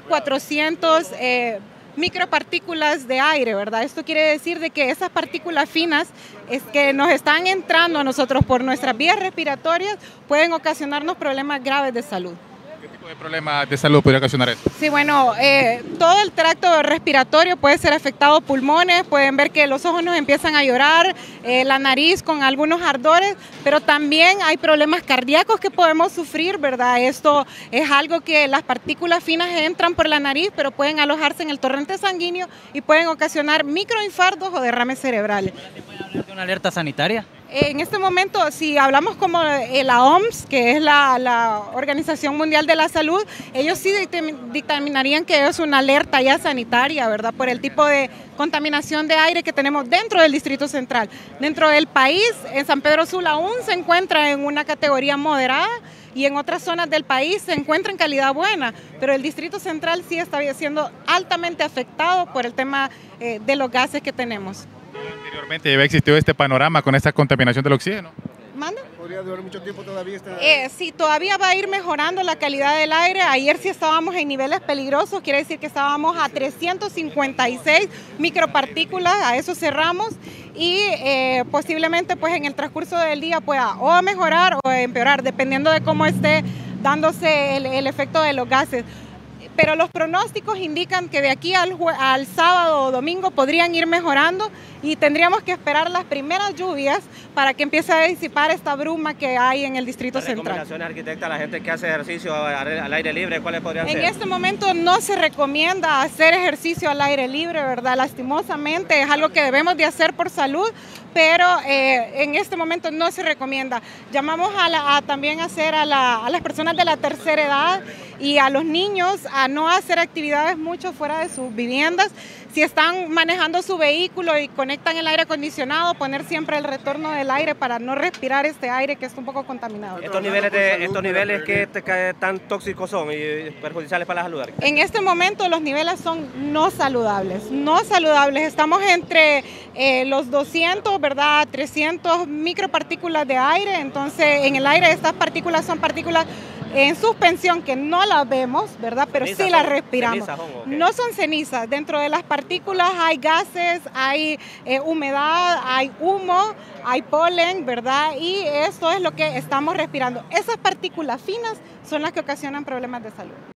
400 micropartículas de aire, ¿verdad? Esto quiere decir de que esas partículas finas que nos están entrando a nosotros por nuestras vías respiratorias pueden ocasionarnos problemas graves de salud. ¿Qué tipo de problemas de salud podría ocasionar eso? Sí, bueno, todo el tracto respiratorio puede ser afectado, pulmones, pueden ver que los ojos nos empiezan a llorar, la nariz con algunos ardores, pero también hay problemas cardíacos que podemos sufrir, ¿verdad? Esto es algo que las partículas finas entran por la nariz, pero pueden alojarse en el torrente sanguíneo y pueden ocasionar microinfartos o derrames cerebrales. ¿Se puede hablar de una alerta sanitaria? En este momento, si hablamos como la OMS, que es la Organización Mundial de la Salud, ellos sí dictaminarían que es una alerta ya sanitaria, ¿verdad? Por el tipo de contaminación de aire que tenemos dentro del Distrito Central. Dentro del país, en San Pedro Sula aún se encuentra en una categoría moderada y en otras zonas del país se encuentra en calidad buena, pero el Distrito Central sí está siendo altamente afectado por el tema de los gases que tenemos. Anteriormente ya había existido este panorama con esta contaminación del oxígeno. ¿Manda? ¿Podría durar mucho tiempo todavía? Sí, todavía va a ir mejorando la calidad del aire. Ayer sí estábamos en niveles peligrosos, quiere decir que estábamos a 356 micropartículas, a eso cerramos y posiblemente pues en el transcurso del día pueda o mejorar o empeorar, dependiendo de cómo esté dándose el efecto de los gases. Pero los pronósticos indican que de aquí al sábado o domingo podrían ir mejorando y tendríamos que esperar las primeras lluvias para que empiece a disipar esta bruma que hay en el Distrito Central. ¿Recomendaciones, arquitecta, a la gente que hace ejercicio al aire libre, cuáles podrían ser? En este momento no se recomienda hacer ejercicio al aire libre, ¿verdad? Lastimosamente es algo que debemos de hacer por salud, pero en este momento no se recomienda. Llamamos también a las personas de la tercera edad y a los niños a no hacer actividades mucho fuera de sus viviendas. Si están manejando su vehículo y conectan el aire acondicionado, poner siempre el retorno del aire para no respirar este aire que está un poco contaminado. ¿Estos niveles qué tan tóxicos son y perjudiciales para la salud? En este momento los niveles son no saludables, no saludables. Estamos entre los 200, ¿verdad? 300 micropartículas de aire. Entonces, en el aire estas partículas son partículas en suspensión que no las vemos, ¿verdad? Pero sí las respiramos. No son cenizas. Dentro de las partículas hay gases, hay humedad, hay humo, hay polen, ¿verdad? Y esto es lo que estamos respirando. Esas partículas finas son las que ocasionan problemas de salud.